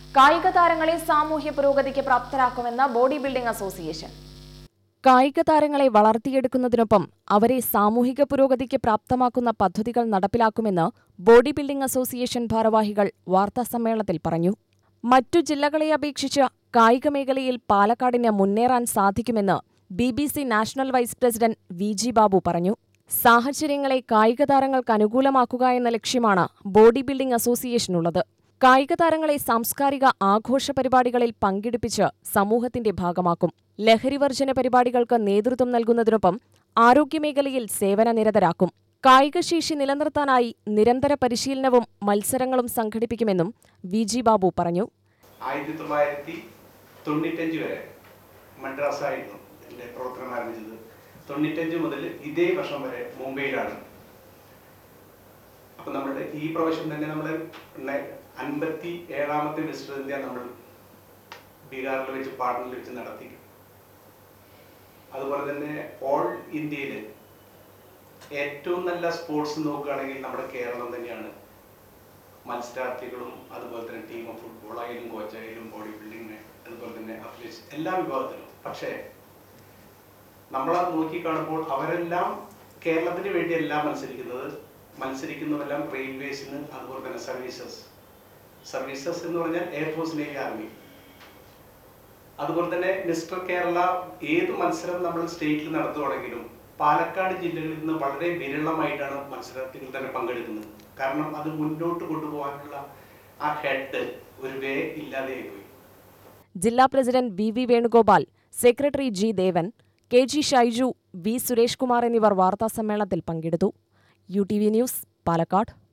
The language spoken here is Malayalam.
കായിക താരങ്ങളെ സാമൂഹ്യ പുരോഗതിക്ക് പ്രാപ്തരാക്കുമെന്ന് ബോഡി ബിൽഡിംഗ് അസോസിയേഷൻ. കായിക താരങ്ങളെ വളർത്തിയെടുക്കുന്നതിനൊപ്പം അവരെ സാമൂഹിക പുരോഗതിക്ക് പ്രാപ്തമാക്കുന്ന പദ്ധതികൾ നടപ്പിലാക്കുമെന്ന് ബോഡി ബിൽഡിംഗ് അസോസിയേഷൻ ഭാരവാഹികൾ വാർത്താസമ്മേളനത്തിൽ പറഞ്ഞു. മറ്റു ജില്ലകളെ അപേക്ഷിച്ച് കായിക മേഖലയിൽ പാലക്കാടിന് മുന്നേറാൻ സാധിക്കുമെന്ന് BBC national vice president VG Babu പറഞ്ഞു. സാഹചര്യങ്ങളെ കായിക താരങ്ങൾക്ക് അനുകൂലമാക്കുക എന്ന ലക്ഷ്യമാണ് ബോഡി ബിൽഡിംഗ് അസോസിയേഷനുള്ളത്. കായിക താരങ്ങളെ സാംസ്കാരിക ആഘോഷ പരിപാടികളിൽ പങ്കെടുപ്പിച്ച് സമൂഹത്തിന്റെ ഭാഗമാക്കും. ലഹരിവർജന പരിപാടികൾക്ക് നേതൃത്വം നൽകുന്നതിനൊപ്പം ആരോഗ്യമേഖലയിൽ സേവനനിരതരാക്കും. കായികശേഷി നിലനിർത്താനായി നിരന്തര പരിശീലനവും മത്സരങ്ങളും സംഘടിപ്പിക്കുമെന്നും VG ബാബു പറഞ്ഞു. 1995 വരെ മദ്രാസായിരുന്നു എൻ്റെ പ്രവർത്തനം ആരംഭിച്ചത്. 95 മുതൽ ഇതേ വർഷം വരെ മുംബൈയിലാണ്. അപ്പം നമ്മളുടെ ഈ പ്രവശ്യം തന്നെ നമ്മൾ 57ാമത്തെ മിസ്റ്റർ ഇന്ത്യ നമ്മൾ ബീഹാറിൽ വെച്ച് പാട്നയിൽ വെച്ച് നടത്തി. അതുപോലെ തന്നെ ഓൾ ഇന്ത്യയിൽ ഏറ്റവും നല്ല സ്പോർട്സ് നോക്കുകയാണെങ്കിൽ നമ്മുടെ കേരളം തന്നെയാണ്. മത്സരാർത്ഥികളും അതുപോലെ തന്നെ ടീം ഓഫ് ഫുട്ബോളായാലും കോച്ചായാലും ബോഡി ബിൽഡിങ്ങിന് അതുപോലെ തന്നെ അത്ലറ്റ്സ് എല്ലാ വിഭാഗത്തിലും. പക്ഷേ നമ്മളത് നോക്കിക്കാണുമ്പോൾ അവരെല്ലാം കേരളത്തിന് വേണ്ടിയല്ല മത്സരിക്കുന്നതെല്ലാം റെയിൽവേസിന്, അതുപോലെ തന്നെ സർവീസസ് എന്ന് പറഞ്ഞാൽ എയർഫോഴ്സ്, നേവി, ആർമി. അതുപോലെ തന്നെ മിസ്റ്റർ കേരള ഏത് മത്സരം നമ്മൾ സ്റ്റേറ്റിൽ നടത്തുകയാണെങ്കിലും പാലക്കാട് ജില്ലകളിൽ നിന്ന് വളരെ വിരളമായിട്ടാണ് മത്സരത്തിൽ തന്നെ പങ്കെടുക്കുന്നത്. കാരണം അത് മുന്നോട്ട് കൊണ്ടുപോകാനുള്ള ആ ഹെഡ് ഒരു വേ ഇല്ലാതെയായിപ്പോയി. ജില്ലാ president BV Venugopal, secretary G Devan, KG Shaiju, V Suresh Kumar എന്നിവർ വാർത്താസമ്മേളനത്തിൽ പങ്കെടുത്തു. UTV news, Palakkad.